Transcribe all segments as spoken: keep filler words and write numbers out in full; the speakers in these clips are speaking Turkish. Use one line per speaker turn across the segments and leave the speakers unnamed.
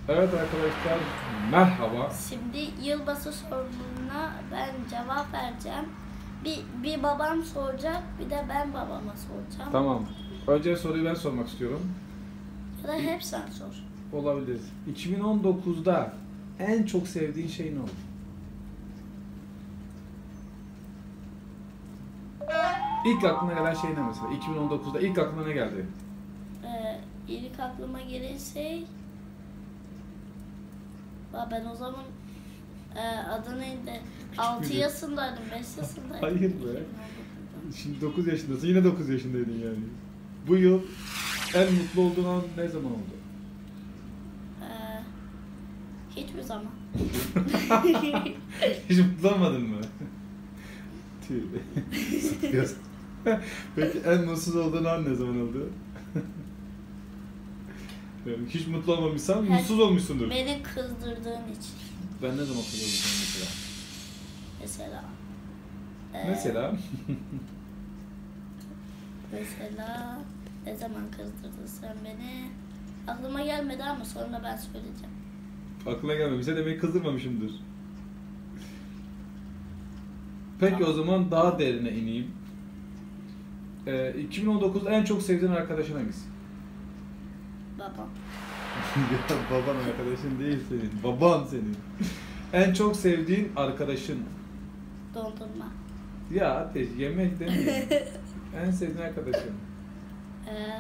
Evet arkadaşlar, merhaba.
Şimdi yılbaşı sorumluluğuna ben cevap vereceğim. Bir, bir babam soracak, bir de ben babama soracağım.
Tamam. Önce soruyu ben sormak istiyorum.
Ya da hep sen sor.
Olabilir. iki bin on dokuzda en çok sevdiğin şey ne oldu? İlk aklına gelen şey ne mesela? iki bin on dokuzda ilk aklına ne geldi?
Ee, ilk aklıma gelen şey... Aa, ben o zaman e, adı neydi? altı yaşındaydım, beş yaşındaydım.
Hayır be. Şimdi dokuz yaşındasın, yine dokuz yaşındaydın yani. Bu yıl en mutlu olduğun an ne zaman oldu?
Ee, hiçbir zaman.
Hiç mutlu olmadın mı? Tüh. Sıkıyorsun. Peki en mutsuz olduğun an ne zaman oldu? Hiç mutlu olmamışsan mutsuz olmuşsundur.
Beni kızdırdığın için.
Ben ne zaman kızıyordum mesela?
Mesela. E,
Mesela?
Mesela ne zaman kızdırdın sen beni? Aklıma gelmedi ama sonra ben söyleyeceğim.
Aklına gelmemişse demek kızdırmamışımdır. Peki tamam. O zaman daha derine ineyim. Ee, iki bin on dokuzda en çok sevdiğin arkadaşın hangisi?
Babam.
Ya baban arkadaşın değil senin. Baban senin. En çok sevdiğin arkadaşın?
Dondurma.
Ya Ateş, yemek demiyor. En sevdiğin arkadaşın?
Ee...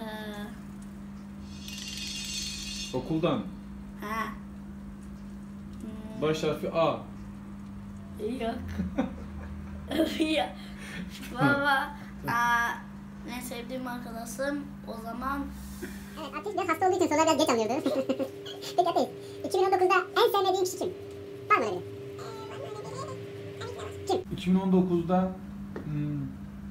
Okuldan.
Ha. Hmm.
Baş harfi A.
Yok. Ya. Baba. Aa, ne sevdiğim arkadaşım o zaman...
Evet, Ateş de hasta olduğu için sorular biraz geç anlıyordu. Peki Ateş, iki bin on dokuzda en sevmediğin kişi kim? Var mı öyle biri? Kim?
iki bin on dokuzda hmm,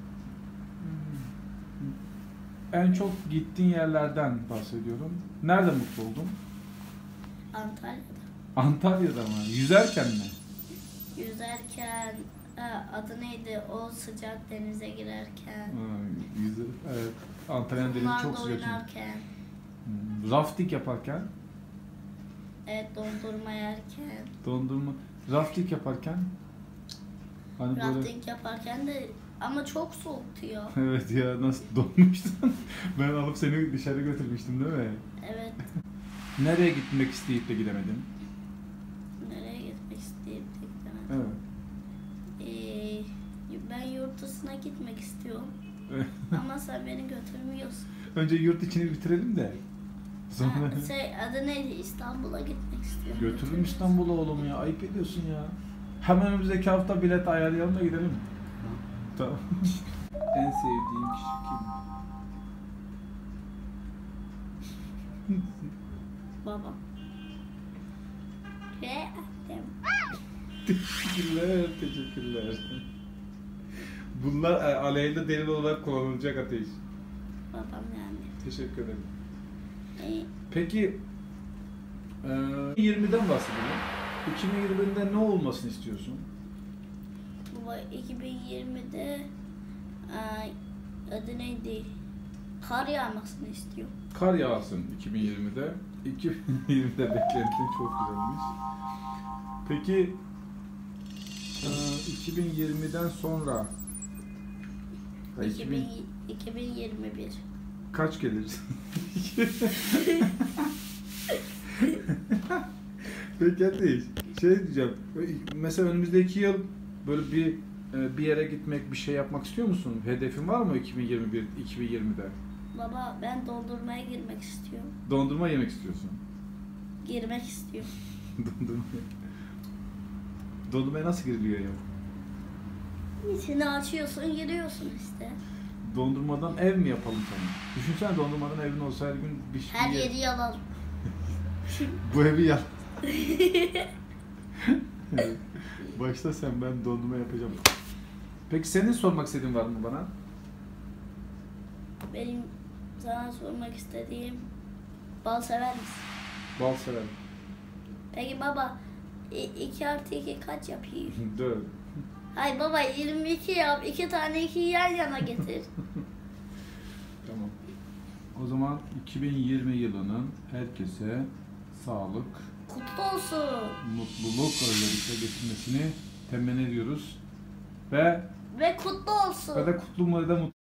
en çok gittiğin yerlerden bahsediyorum. Nerede mutlu oldun?
Antalya'da.
Antalya'da mı? Yüzerken mi?
Yüzerken, ha, adı neydi? O sıcak denize girerken.
Ha, yüzer, evet. Antalya'nın denizi çok
Kumlarda
sıcak.
oynarken.
Hmm, rafting yaparken?
Evet, dondurma yerken.
Dondurma. Rafting yaparken? Hani böyle...
Rafting yaparken de ama çok soğuktu ya.
Evet ya, nasıl donmuştun? Ben alıp seni dışarı götürmüştüm değil mi?
Evet.
Nereye gitmek isteyip de gidemedin?
Nereye gitmek isteyip de gidemedim.
Evet.
Ee, ben yurt dışına gitmek istiyorum. Ama sen beni götürmüyorsun.
Önce yurt içini bitirelim de. Sonra...
Ha, şey, adı neydi? İstanbul'a gitmek istiyorum.
Götürürüm İstanbul'a oğlum ya. Ayıp ediyorsun ya. Hemen önümüzdeki hafta bilet ayarlayalım da gidelim. Tamam. En sevdiğim kişi kim?
Babam. Ve annem.
Teşekkürler, teşekkürler. Bunlar aleyhinde delil olarak kullanılacak Ateş.
Babam yani.
Teşekkür ederim.
Ee,
Peki, e, yirmiden bahsedelim. iki bin yirmide ne olmasını istiyorsun?
baba iki bin yirmide ay, adı neydi? Kar yağmasını istiyorum.
Kar yağsın iki bin yirmide. iki bin yirmide beklentin çok güzelmiş. Peki, e, iki bin yirmiden sonra
iki bin, iki bin yirmi bir.
kaç gelir? Peki Ateş, şey diyeceğim. Mesela önümüzdeki yıl böyle bir bir yere gitmek, bir şey yapmak istiyor musun? Hedefin var mı iki bin yirmi bir, iki bin yirmide?
Baba ben dondurmaya girmek istiyorum.
Dondurma yemek istiyorsun.
Girmek istiyorum.
Dondurma. Dondurmaya nasıl giriliyor ya?
İçini açıyorsun, giriyorsun işte.
Dondurmadan ev mi yapalım sana? Düşünsene dondurmadan evin olsa her gün bir şey.
Her yeri yalan.
Bu evi yap. Başta sen, ben dondurma yapacağım. Peki senin sormak istediğin var mı bana?
Benim sana sormak istediğim, bal sever misin?
Bal severim.
Peki baba, iki artı iki kaç yapıyor?
Dört.
Hayır baba, yirmi iki yap, iki tane ikiyi yan yana getir.
Tamam. O zaman iki bin yirmi yılının herkese sağlık,
Kutlu olsun.
mutluluk özellikle getirmesini temenni ediyoruz. Ve
Ve kutlu olsun.
ve de kutlu ve de mutlu